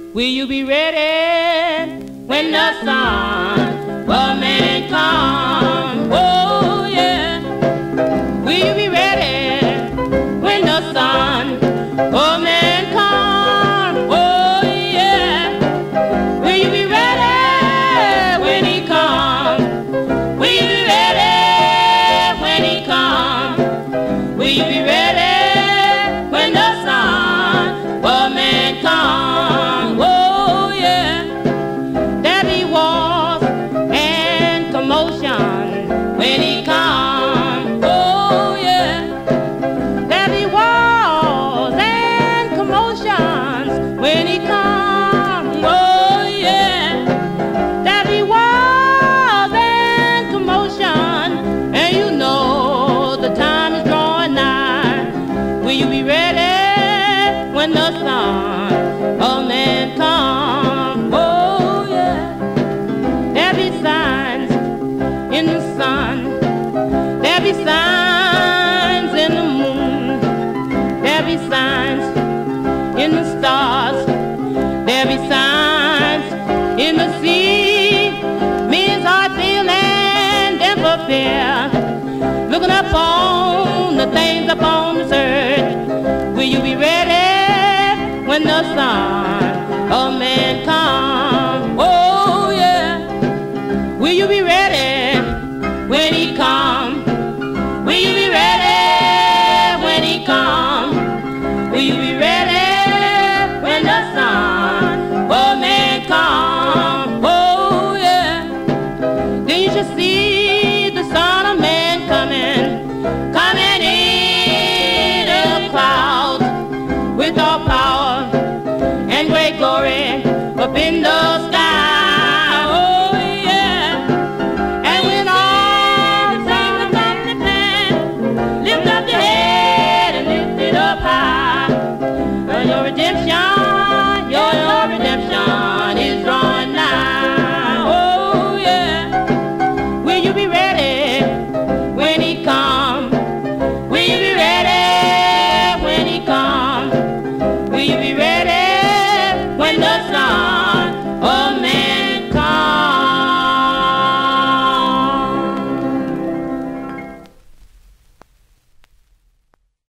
Will you be ready when the Son of Man comes? Oh yeah. Will you be ready when the Son of Man comes? Oh yeah. Will you be ready when He comes? Will you be ready when He comes? Will you be ready when the Son of Man comes? Oh yeah. There be wars and commotion when He comes. Oh yeah. There be wars and commotions when He comes. Oh yeah. There be wars and commotion, and you know the time is drawing nigh. Will you be ready when the Son of Man comes? Oh yeah. There be signs in the sun, there be signs in the moon, there be signs in the stars, there be signs in the sea. Men's heart feeling them for fear, looking up on the things upon this earth. Will you be ready when the Son of Man comes? Oh yeah. Will you be ready when He comes? Will you be ready when He comes? Will you be ready when the Son of Man comes? Oh yeah. Then you shall see the Son of Man coming in a cloud with all power and great glory up in the